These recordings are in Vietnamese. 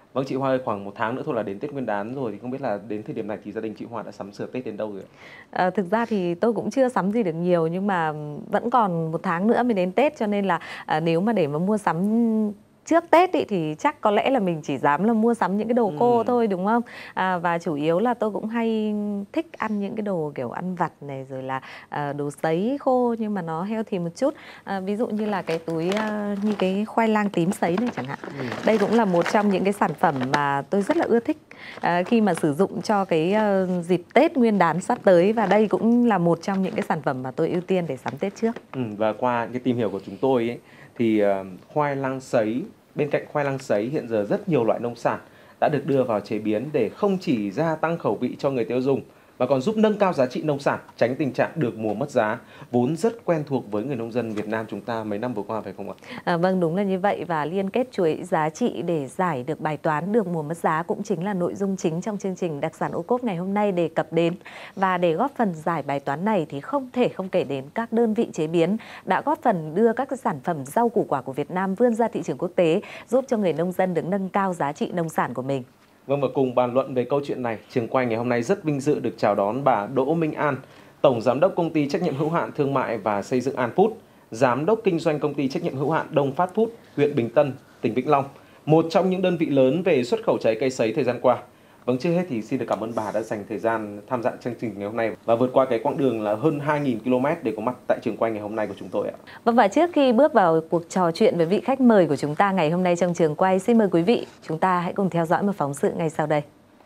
Vâng, chị Hoa ơi, khoảng 1 tháng nữa thôi là đến Tết Nguyên đán rồi, thì không biết là đến thời điểm này thì gia đình chị Hoa đã sắm sửa Tết đến đâu rồi ạ? Thực ra thì tôi cũng chưa sắm gì được nhiều, nhưng mà vẫn còn 1 tháng nữa mới đến Tết, cho nên là nếu mà để mà mua sắm trước Tết ý, thì chắc có lẽ là mình chỉ dám là mua sắm những cái đồ khô thôi, đúng không? Và chủ yếu là tôi cũng hay thích ăn những cái đồ kiểu ăn vặt này, rồi là đồ sấy khô nhưng mà nó healthy một chút. Ví dụ như là cái túi như cái khoai lang tím sấy này chẳng hạn. Đây cũng là một trong những cái sản phẩm mà tôi rất là ưa thích khi mà sử dụng cho cái dịp Tết Nguyên đán sắp tới, và đây cũng là một trong những cái sản phẩm mà tôi ưu tiên để sắm Tết trước. Và qua cái tìm hiểu của chúng tôi ấy, thì khoai lang sấy, bên cạnh khoai lang sấy hiện giờ rất nhiều loại nông sản đã được đưa vào chế biến để không chỉ gia tăng khẩu vị cho người tiêu dùng mà còn giúp nâng cao giá trị nông sản, tránh tình trạng được mùa mất giá, vốn rất quen thuộc với người nông dân Việt Nam chúng ta mấy năm vừa qua, phải không ạ? Vâng, đúng là như vậy, và liên kết chuỗi giá trị để giải được bài toán được mùa mất giá cũng chính là nội dung chính trong chương trình Đặc sản ô cốp ngày hôm nay đề cập đến. Và để góp phần giải bài toán này thì không thể không kể đến các đơn vị chế biến đã góp phần đưa các sản phẩm rau củ quả của Việt Nam vươn ra thị trường quốc tế, giúp cho người nông dân được nâng cao giá trị nông sản của mình. Vâng, và cùng bàn luận về câu chuyện này, trường quay ngày hôm nay rất vinh dự được chào đón bà Đỗ Minh An, Tổng Giám đốc Công ty Trách nhiệm hữu hạn Thương mại và Xây dựng An Food, Giám đốc Kinh doanh Công ty Trách nhiệm hữu hạn Đông Phát Food, huyện Bình Tân, tỉnh Vĩnh Long, một trong những đơn vị lớn về xuất khẩu trái cây sấy thời gian qua. Vâng, trước hết thì xin được cảm ơn bà đã dành thời gian tham gia chương trình ngày hôm nay và vượt qua cái quãng đường là hơn 2.000 km để có mặt tại trường quay ngày hôm nay của chúng tôi ạ. Vâng, và trước khi bước vào cuộc trò chuyện với vị khách mời của chúng ta ngày hôm nay trong trường quay, xin mời quý vị, chúng ta hãy cùng theo dõi một phóng sự ngay sau đây.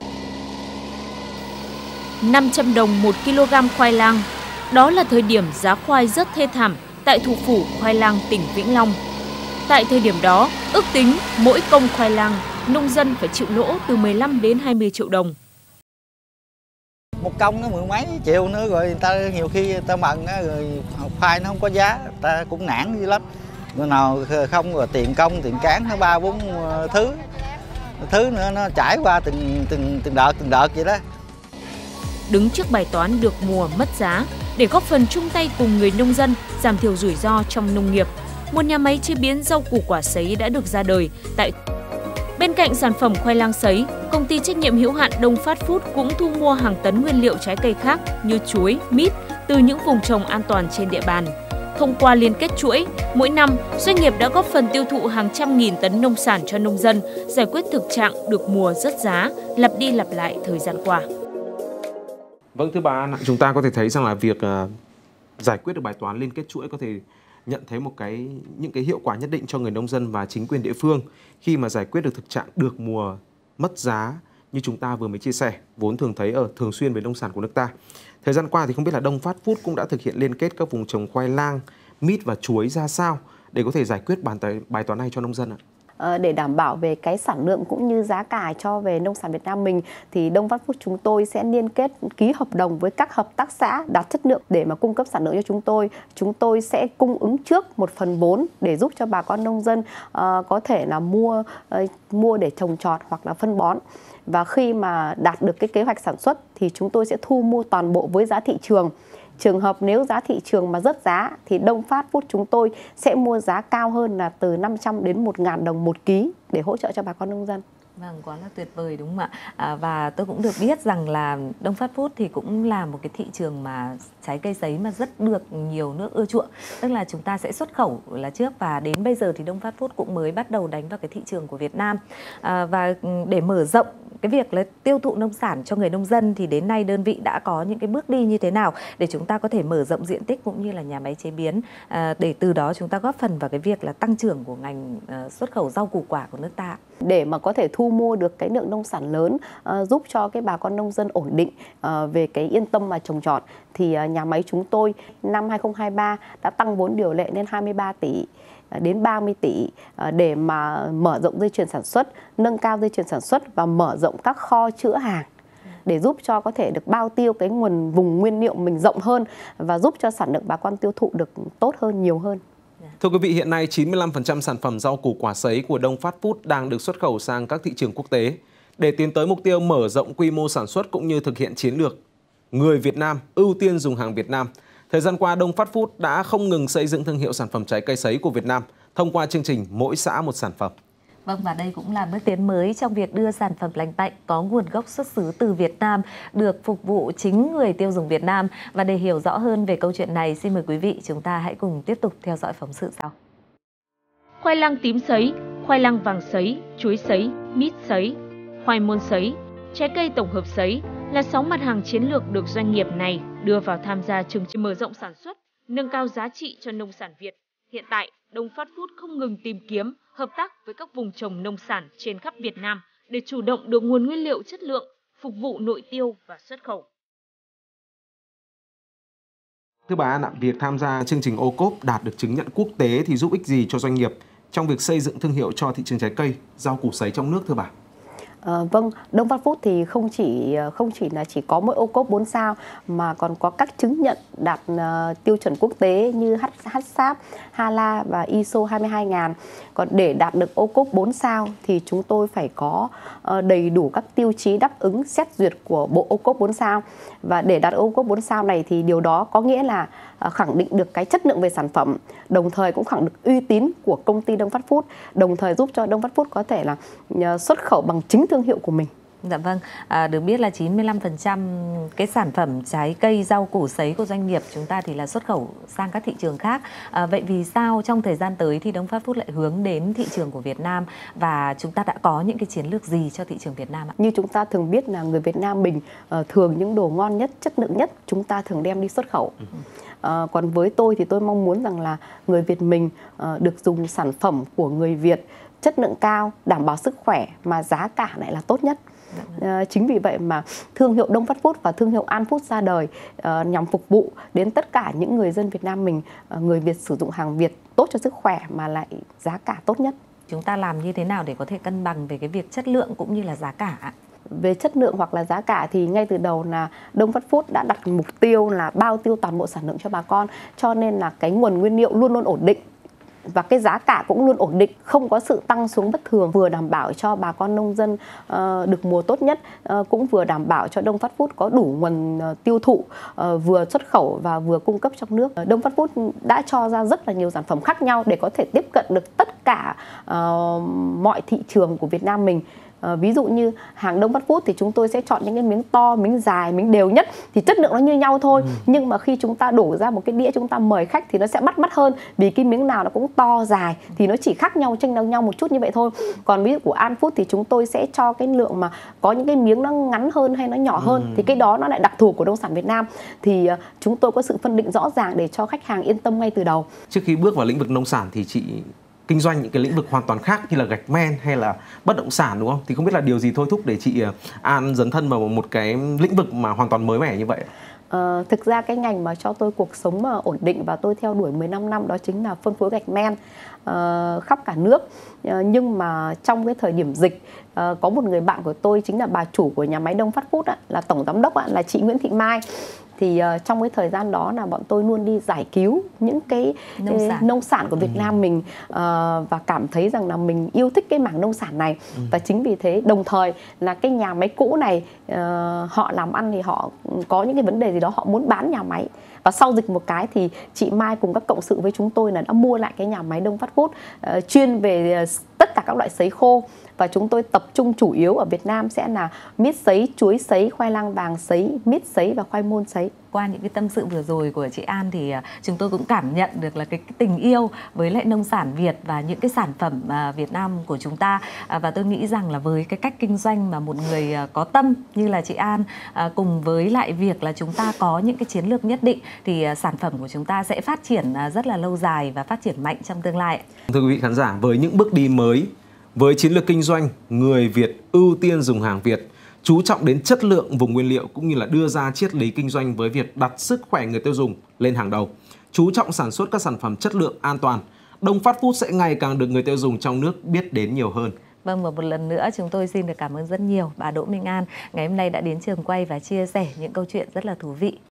500 đồng 1 kg khoai lang. Đó là thời điểm giá khoai rất thê thảm tại thủ phủ khoai lang tỉnh Vĩnh Long. Tại thời điểm đó, ước tính mỗi công khoai lang, nông dân phải chịu lỗ từ 15 đến 20 triệu đồng. Một công nó 10 mấy triệu nữa rồi, người ta nhiều khi người ta mần rồi khoai nó không có giá, người ta cũng nản dữ lắm. Người nào không rồi tiền công, tiền cán nó 3-4 thứ nữa, nó trải qua từng đợt vậy đó. Đứng trước bài toán được mùa mất giá, để góp phần chung tay cùng người nông dân giảm thiểu rủi ro trong nông nghiệp, một nhà máy chế biến rau củ quả sấy đã được ra đời tại. Bên cạnh sản phẩm khoai lang sấy, công ty trách nhiệm hữu hạn Đông Phát Food cũng thu mua hàng tấn nguyên liệu trái cây khác như chuối, mít từ những vùng trồng an toàn trên địa bàn. Thông qua liên kết chuỗi, mỗi năm doanh nghiệp đã góp phần tiêu thụ hàng trăm nghìn tấn nông sản cho nông dân, giải quyết thực trạng được mùa rớt giá, lặp đi lặp lại thời gian qua. Vâng, thưa bà An, chúng ta có thể thấy rằng là việc giải quyết được bài toán liên kết chuỗi có thể nhận thấy những cái hiệu quả nhất định cho người nông dân và chính quyền địa phương khi mà giải quyết được thực trạng được mùa mất giá như chúng ta vừa mới chia sẻ, vốn thường thấy thường xuyên với nông sản của nước ta. Thời gian qua thì không biết là Đông Phát Food cũng đã thực hiện liên kết các vùng trồng khoai lang, mít và chuối ra sao để có thể giải quyết bài toán này cho nông dân ạ? Để đảm bảo về cái sản lượng cũng như giá cả cho về nông sản Việt Nam mình thì Đông Phát Food chúng tôi sẽ liên kết ký hợp đồng với các hợp tác xã đạt chất lượng để mà cung cấp sản lượng cho chúng tôi. Chúng tôi sẽ cung ứng trước 1/4 vốn để giúp cho bà con nông dân có thể là mua để trồng trọt hoặc là phân bón. Và khi mà đạt được cái kế hoạch sản xuất thì chúng tôi sẽ thu mua toàn bộ với giá thị trường. Trường hợp nếu giá thị trường mà rớt giá thì Đông Phát Food chúng tôi sẽ mua giá cao hơn là từ 500 đến 1.000 đồng 1 ký để hỗ trợ cho bà con nông dân. Vâng, quá là tuyệt vời đúng không ạ? Và tôi cũng được biết rằng là Đông Phát Food thì cũng là một cái thị trường mà trái cây sấy mà rất được nhiều nước ưa chuộng. Tức là chúng ta sẽ xuất khẩu là trước, và đến bây giờ thì Đông Phát Food cũng mới bắt đầu đánh vào cái thị trường của Việt Nam. Và để mở rộng cái việc là tiêu thụ nông sản cho người nông dân thì đến nay đơn vị đã có những cái bước đi như thế nào để chúng ta có thể mở rộng diện tích cũng như là nhà máy chế biến, để từ đó chúng ta góp phần vào cái việc là tăng trưởng của ngành xuất khẩu rau củ quả của nước ta. Để mà có thể thu mua được cái lượng nông sản lớn, giúp cho cái bà con nông dân ổn định về cái yên tâm mà trồng trọt thì nhà máy chúng tôi năm 2023 đã tăng vốn điều lệ lên 23 tỷ đến 30 tỷ để mà mở rộng dây chuyền sản xuất, nâng cao dây chuyền sản xuất và mở rộng các kho chứa hàng để giúp cho có thể được bao tiêu cái vùng nguyên liệu mình rộng hơn và giúp cho sản lượng bà con tiêu thụ được tốt hơn, nhiều hơn. Thưa quý vị, hiện nay 95% sản phẩm rau củ quả sấy của Đông Phát Food đang được xuất khẩu sang các thị trường quốc tế. Để tiến tới mục tiêu mở rộng quy mô sản xuất cũng như thực hiện chiến lược người Việt Nam ưu tiên dùng hàng Việt Nam, thời gian qua Đông Phát Food đã không ngừng xây dựng thương hiệu sản phẩm trái cây sấy của Việt Nam thông qua chương trình Mỗi xã một sản phẩm. Vâng, và đây cũng là bước tiến mới trong việc đưa sản phẩm lành mạnh có nguồn gốc xuất xứ từ Việt Nam được phục vụ chính người tiêu dùng Việt Nam. Và để hiểu rõ hơn về câu chuyện này, xin mời quý vị chúng ta hãy cùng tiếp tục theo dõi phóng sự sau. Khoai lang tím sấy, khoai lang vàng sấy, chuối sấy, mít sấy, khoai môn sấy, trái cây tổng hợp sấy là 6 mặt hàng chiến lược được doanh nghiệp này đưa vào tham gia chương trình mở rộng sản xuất, nâng cao giá trị cho nông sản Việt. Hiện tại, Đông Phát Food không ngừng tìm kiếm, hợp tác với các vùng trồng nông sản trên khắp Việt Nam để chủ động được nguồn nguyên liệu chất lượng, phục vụ nội tiêu và xuất khẩu. Thưa bà An ạ, việc tham gia chương trình ô cốp đạt được chứng nhận quốc tế thì giúp ích gì cho doanh nghiệp trong việc xây dựng thương hiệu cho thị trường trái cây, rau củ sấy trong nước thưa bà? Vâng, Đông Phát Food thì không chỉ là chỉ có mỗi ô cốp 4 sao mà còn có các chứng nhận đạt tiêu chuẩn quốc tế như HACCP, HALA và ISO 22000. Còn để đạt được ô cốp 4 sao thì chúng tôi phải có đầy đủ các tiêu chí đáp ứng xét duyệt của bộ ô cốp 4 sao. Và để đạt ô cốp 4 sao này thì điều đó có nghĩa là khẳng định được cái chất lượng về sản phẩm, đồng thời cũng khẳng định uy tín của công ty Đông Phát Food, đồng thời giúp cho Đông Phát Food có thể là xuất khẩu bằng chính thương hiệu của mình. Dạ vâng, được biết là 95% cái sản phẩm trái cây, rau củ sấy của doanh nghiệp chúng ta thì là xuất khẩu sang các thị trường khác. Vậy vì sao trong thời gian tới thì Đông Phát Food lại hướng đến thị trường của Việt Nam và chúng ta đã có những cái chiến lược gì cho thị trường Việt Nam ạ? Như chúng ta thường biết là người Việt Nam mình thường những đồ ngon nhất, chất lượng nhất chúng ta thường đem đi xuất khẩu. Còn với tôi thì tôi mong muốn rằng là người Việt mình được dùng sản phẩm của người Việt chất lượng cao, đảm bảo sức khỏe mà giá cả lại là tốt nhất. Chính vì vậy mà thương hiệu Đông Phát Food và thương hiệu An Food ra đời nhằm phục vụ đến tất cả những người dân Việt Nam mình, người Việt sử dụng hàng Việt tốt cho sức khỏe mà lại giá cả tốt nhất. Chúng ta làm như thế nào để có thể cân bằng về cái việc chất lượng cũng như là giá cả? Về chất lượng hoặc là giá cả thì ngay từ đầu là Đông Phát Food đã đặt mục tiêu là bao tiêu toàn bộ sản lượng cho bà con, cho nên là cái nguồn nguyên liệu luôn luôn ổn định. Và cái giá cả cũng luôn ổn định, không có sự tăng xuống bất thường, vừa đảm bảo cho bà con nông dân được mùa tốt nhất, cũng vừa đảm bảo cho Đông Phát Food có đủ nguồn tiêu thụ, vừa xuất khẩu và vừa cung cấp trong nước. Đông Phát Food đã cho ra rất là nhiều sản phẩm khác nhau để có thể tiếp cận được tất cả mọi thị trường của Việt Nam mình. Ví dụ như hàng Đông Phát Food thì chúng tôi sẽ chọn những cái miếng to, miếng dài, miếng đều nhất thì chất lượng nó như nhau thôi. Nhưng mà khi chúng ta đổ ra một cái đĩa chúng ta mời khách thì nó sẽ bắt mắt hơn, vì cái miếng nào nó cũng to dài thì nó chỉ khác nhau, chênh nhau một chút như vậy thôi. Còn ví dụ của An Food thì chúng tôi sẽ cho cái lượng mà có những cái miếng nó ngắn hơn hay nó nhỏ hơn thì cái đó nó lại đặc thù của nông sản Việt Nam. Thì chúng tôi có sự phân định rõ ràng để cho khách hàng yên tâm ngay từ đầu. Trước khi bước vào lĩnh vực nông sản thì chị kinh doanh những cái lĩnh vực hoàn toàn khác như là gạch men hay là bất động sản đúng không? Thì không biết là điều gì thôi thúc để chị An dấn thân vào một cái lĩnh vực mà hoàn toàn mới mẻ như vậy? Thực ra cái ngành mà cho tôi cuộc sống mà ổn định và tôi theo đuổi 15 năm đó chính là phân phối gạch men khắp cả nước. Nhưng mà trong cái thời điểm dịch có một người bạn của tôi chính là bà chủ của nhà máy Đông Phát Food là tổng giám đốc là chị Nguyễn Thị Mai. Thì trong cái thời gian đó là bọn tôi luôn đi giải cứu những cái nông sản của Việt Nam mình, và cảm thấy rằng là mình yêu thích cái mảng nông sản này. Và chính vì thế đồng thời là cái nhà máy cũ này họ làm ăn thì họ có những cái vấn đề gì đó họ muốn bán nhà máy. Và sau dịch một cái thì chị Mai cùng các cộng sự với chúng tôi là đã mua lại cái nhà máy Đông Phát Food chuyên về tất cả các loại sấy khô. Và chúng tôi tập trung chủ yếu ở Việt Nam sẽ là mít sấy, chuối sấy, khoai lang vàng sấy, mít sấy và khoai môn sấy. Qua những cái tâm sự vừa rồi của chị An thì chúng tôi cũng cảm nhận được là cái tình yêu với lại nông sản Việt và những cái sản phẩm Việt Nam của chúng ta. Và tôi nghĩ rằng là với cái cách kinh doanh mà một người có tâm như là chị An cùng với lại việc là chúng ta có những cái chiến lược nhất định thì sản phẩm của chúng ta sẽ phát triển rất là lâu dài và phát triển mạnh trong tương lai. Thưa quý vị khán giả, với những bước đi mới, với chiến lược kinh doanh, người Việt ưu tiên dùng hàng Việt, chú trọng đến chất lượng vùng nguyên liệu cũng như là đưa ra triết lý kinh doanh với việc đặt sức khỏe người tiêu dùng lên hàng đầu, chú trọng sản xuất các sản phẩm chất lượng an toàn, Đông Phát Food sẽ ngày càng được người tiêu dùng trong nước biết đến nhiều hơn. Vâng, và một lần nữa chúng tôi xin được cảm ơn rất nhiều bà Đỗ Minh An ngày hôm nay đã đến trường quay và chia sẻ những câu chuyện rất là thú vị.